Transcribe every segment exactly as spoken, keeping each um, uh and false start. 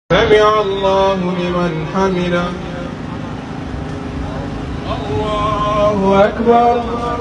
سمع الله لمن حمده الله أكبر.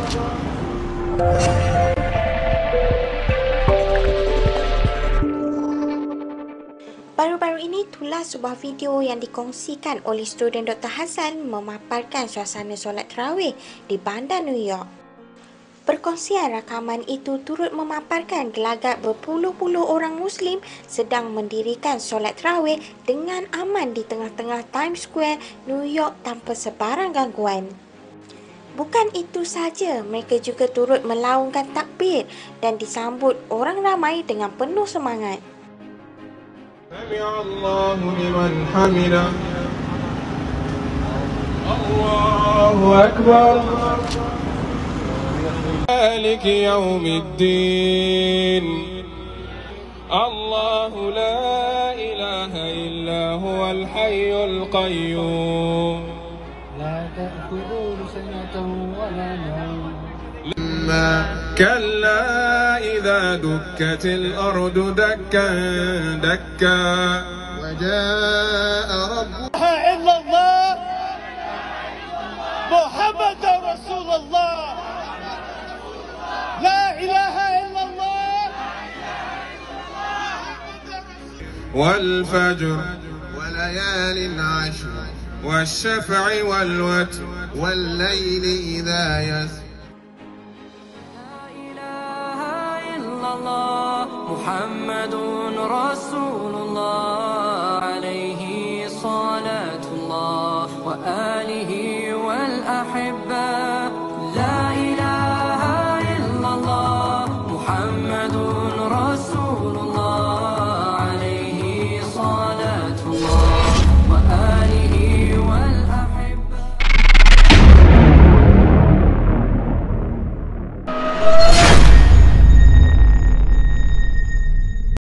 Baru-baru ini itulah sebuah video yang dikongsikan oleh student Doktor Hassan memaparkan suasana solat tarawih di bandar New York. Perkongsian rakaman itu turut memaparkan gelagat berpuluh-puluh orang Muslim sedang mendirikan solat tarawih dengan aman di tengah-tengah Times Square, New York tanpa sebarang gangguan. Bukan itu saja, mereka juga turut melaungkan takbir dan disambut orang ramai dengan penuh semangat. سمع الله لمن حمده الله أكبر. مالك يوم الدين الله لا إله إلا هو الحي القيوم لا تأخذه سنة ولا نوم كلا إذا دكت الأرض دكا دكا وجاء ربك لا إله إلا الله محمد رسول الله لا إله إلا الله والفجر وليال عشر والشفع والوتر والليل إذا يسر. محمد رسول الله عليه صلاة الله وآله والأحبة